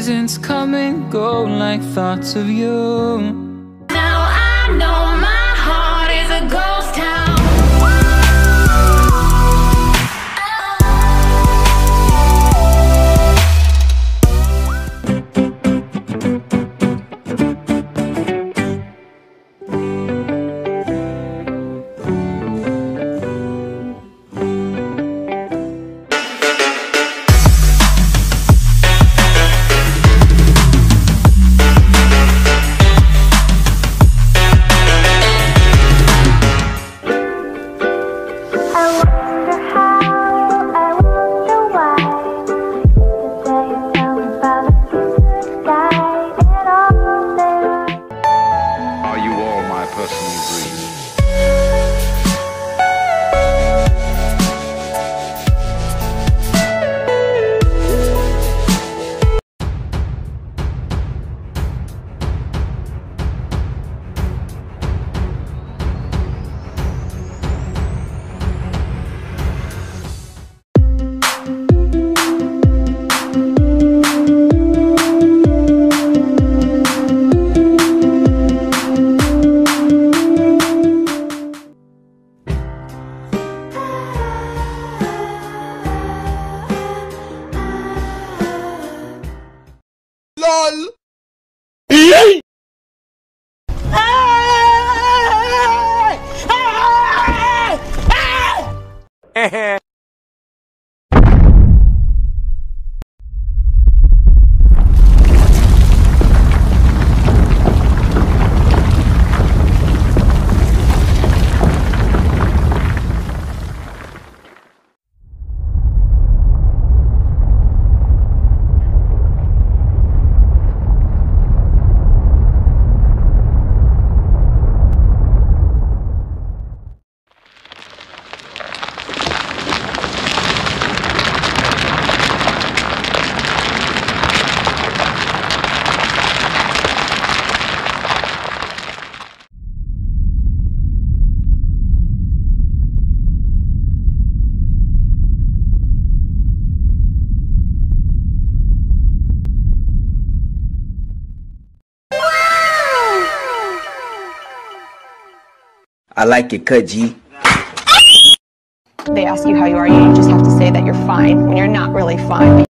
Seasons come and go like thoughts of you. Now I know my heart is a ghost town. LOL. I like your cut, G. They ask you how you are, you just have to say that you're fine when you're not really fine.